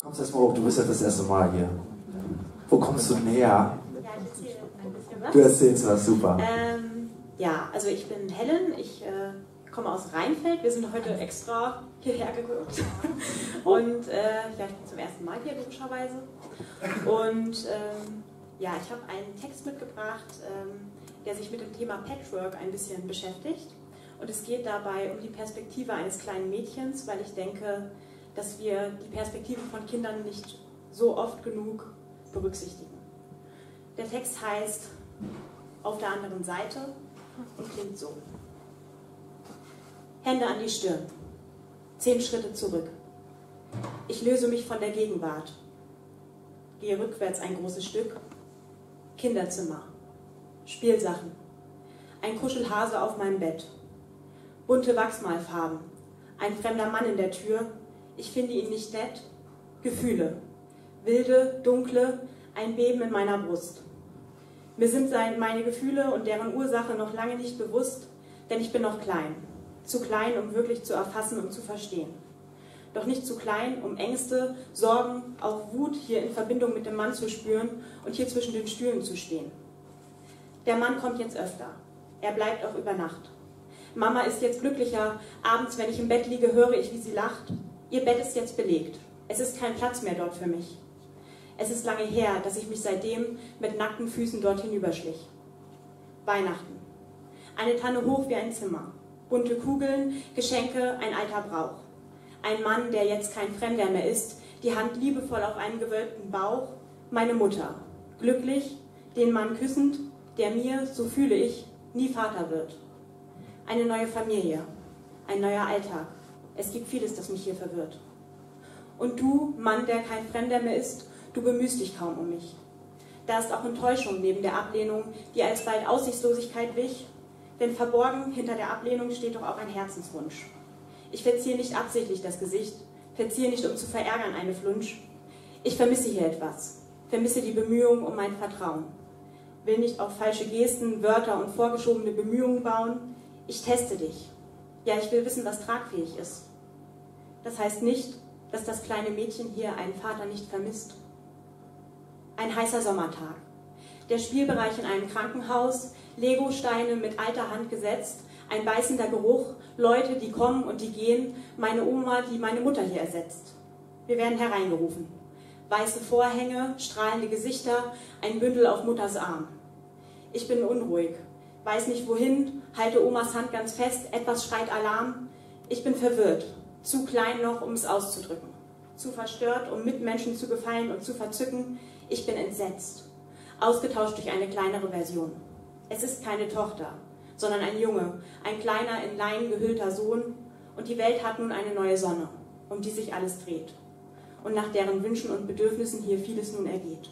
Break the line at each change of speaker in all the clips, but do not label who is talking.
Kommst erstmal hoch, du bist ja das erste Mal hier. Wo kommst du näher?
Ja, ich erzähle ein bisschen was.
Du erzählst was, super.
Ja, also ich bin Helen, ich komme aus Rheinfeld. Wir sind heute extra hierher geguckt. Und ja, ich bin zum ersten Mal hier, logischerweise. Und ja, ich habe einen Text mitgebracht, der sich mit dem Thema Patchwork ein bisschen beschäftigt. Und es geht dabei um die Perspektive eines kleinen Mädchens, weil ich denke, dass wir die Perspektive von Kindern nicht so oft genug berücksichtigen. Der Text heißt Auf der anderen Seite und klingt so. Hände an die Stirn, 10 Schritte zurück. Ich löse mich von der Gegenwart, gehe rückwärts ein großes Stück. Kinderzimmer, Spielsachen, ein Kuschelhase auf meinem Bett, bunte Wachsmalfarben, ein fremder Mann in der Tür, ich finde ihn nicht nett, Gefühle, wilde, dunkle, ein Beben in meiner Brust. Mir sind meine Gefühle und deren Ursache noch lange nicht bewusst, denn ich bin noch klein, zu klein, um wirklich zu erfassen und zu verstehen. Doch nicht zu klein, um Ängste, Sorgen, auch Wut hier in Verbindung mit dem Mann zu spüren und hier zwischen den Stühlen zu stehen. Der Mann kommt jetzt öfter, er bleibt auch über Nacht. Mama ist jetzt glücklicher, abends, wenn ich im Bett liege, höre ich, wie sie lacht. Ihr Bett ist jetzt belegt, es ist kein Platz mehr dort für mich. Es ist lange her, dass ich mich seitdem mit nackten Füßen dort hinüberschlich. Weihnachten. Eine Tanne hoch wie ein Zimmer. Bunte Kugeln, Geschenke, ein alter Brauch. Ein Mann, der jetzt kein Fremder mehr ist, die Hand liebevoll auf einen gewölbten Bauch. Meine Mutter, glücklich, den Mann küssend, der mir, so fühle ich, nie Vater wird. Eine neue Familie, ein neuer Alltag. Es gibt vieles, das mich hier verwirrt. Und du, Mann, der kein Fremder mehr ist, du bemühst dich kaum um mich. Da ist auch Enttäuschung neben der Ablehnung, die alsbald Aussichtslosigkeit wich, denn verborgen hinter der Ablehnung steht doch auch ein Herzenswunsch. Ich verziehe nicht absichtlich das Gesicht, verziehe nicht, um zu verärgern, eine Flunsch. Ich vermisse hier etwas, vermisse die Bemühungen um mein Vertrauen. Will nicht auf falsche Gesten, Wörter und vorgeschobene Bemühungen bauen. Ich teste dich. Ja, ich will wissen, was tragfähig ist. Das heißt nicht, dass das kleine Mädchen hier einen Vater nicht vermisst. Ein heißer Sommertag. Der Spielbereich in einem Krankenhaus, Legosteine mit alter Hand gesetzt, ein beißender Geruch, Leute, die kommen und die gehen, meine Oma, die meine Mutter hier ersetzt. Wir werden hereingerufen. Weiße Vorhänge, strahlende Gesichter, ein Bündel auf Mutters Arm. Ich bin unruhig, weiß nicht wohin, halte Omas Hand ganz fest, etwas schreit Alarm. Ich bin verwirrt, zu klein noch, um es auszudrücken. Zu verstört, um Mitmenschen zu gefallen und zu verzücken. Ich bin entsetzt, ausgetauscht durch eine kleinere Version. Es ist keine Tochter, sondern ein Junge, ein kleiner, in Leinen gehüllter Sohn. Und die Welt hat nun eine neue Sonne, um die sich alles dreht. Und nach deren Wünschen und Bedürfnissen hier vieles nun ergeht.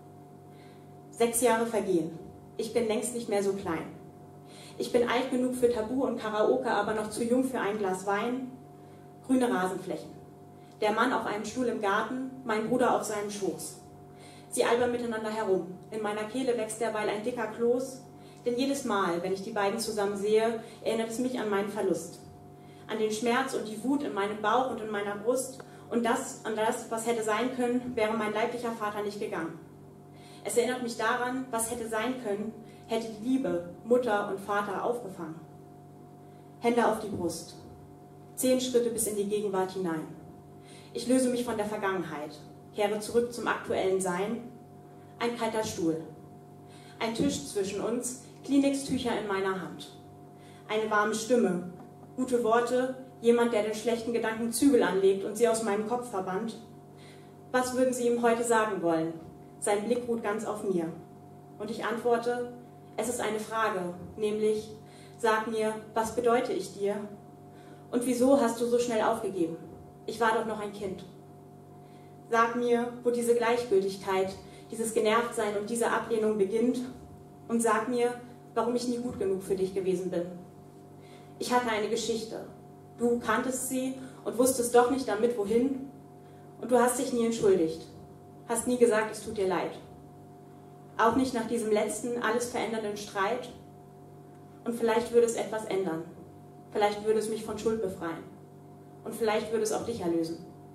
6 Jahre vergehen. Ich bin längst nicht mehr so klein. Ich bin alt genug für Tabu und Karaoke, aber noch zu jung für ein Glas Wein. Grüne Rasenflächen. Der Mann auf einem Stuhl im Garten, mein Bruder auf seinem Schoß. Sie albern miteinander herum. In meiner Kehle wächst derweil ein dicker Kloß. Denn jedes Mal, wenn ich die beiden zusammen sehe, erinnert es mich an meinen Verlust. An den Schmerz und die Wut in meinem Bauch und in meiner Brust. Und an das, was hätte sein können, wäre mein leiblicher Vater nicht gegangen. Es erinnert mich daran, was hätte sein können, hätte die Liebe, Mutter und Vater aufgefangen. Hände auf die Brust. 10 Schritte bis in die Gegenwart hinein. Ich löse mich von der Vergangenheit, kehre zurück zum aktuellen Sein. Ein kalter Stuhl. Ein Tisch zwischen uns, Kleenex-Tücher in meiner Hand. Eine warme Stimme, gute Worte, jemand, der den schlechten Gedanken Zügel anlegt und sie aus meinem Kopf verbannt. Was würden Sie ihm heute sagen wollen? Sein Blick ruht ganz auf mir. Und ich antworte, es ist eine Frage, nämlich, sag mir, was bedeute ich dir? Und wieso hast du so schnell aufgegeben? Ich war doch noch ein Kind. Sag mir, wo diese Gleichgültigkeit, dieses Genervtsein und diese Ablehnung beginnt. Und sag mir, warum ich nie gut genug für dich gewesen bin. Ich hatte eine Geschichte. Du kanntest sie und wusstest doch nicht damit, wohin. Und du hast dich nie entschuldigt. Hast nie gesagt, es tut dir leid. Auch nicht nach diesem letzten, alles verändernden Streit. Und vielleicht würde es etwas ändern. Vielleicht würde es mich von Schuld befreien. Und vielleicht würde es auch dich erlösen.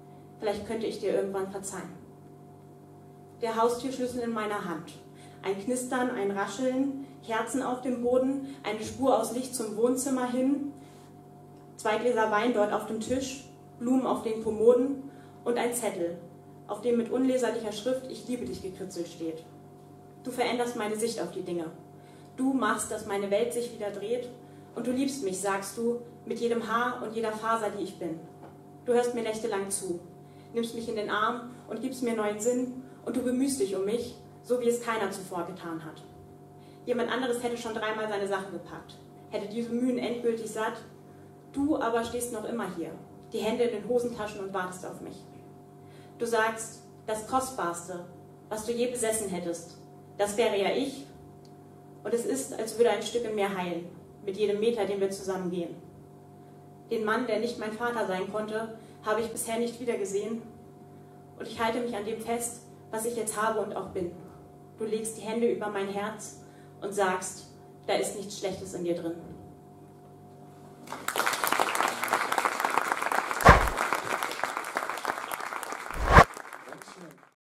vielleicht könnte ich dir irgendwann verzeihen. Der Haustürschlüssel in meiner Hand. Ein Knistern, ein Rascheln, Kerzen auf dem Boden, eine Spur aus Licht zum Wohnzimmer hin, 2 Gläser Wein dort auf dem Tisch, Blumen auf den Kommoden und ein Zettel, auf dem mit unleserlicher Schrift "Ich liebe dich" gekritzelt steht. Du veränderst meine Sicht auf die Dinge. Du machst, dass meine Welt sich wieder dreht, und du liebst mich, sagst du, mit jedem Haar und jeder Faser, die ich bin. Du hörst mir nächtelang zu, nimmst mich in den Arm und gibst mir neuen Sinn, und du bemühst dich um mich, so wie es keiner zuvor getan hat. Jemand anderes hätte schon 3-mal seine Sachen gepackt, hätte diese Mühen endgültig satt. Du aber stehst noch immer hier, die Hände in den Hosentaschen und wartest auf mich. Du sagst, das Kostbarste, was du je besessen hättest, das wäre ja ich. Und es ist, als würde ein Stück in mir heilen, mit jedem Meter, den wir zusammen gehen. Den Mann, der nicht mein Vater sein konnte, habe ich bisher nicht wiedergesehen. Und ich halte mich an dem fest, was ich jetzt habe und auch bin. Du legst die Hände über mein Herz und sagst, da ist nichts Schlechtes in dir drin.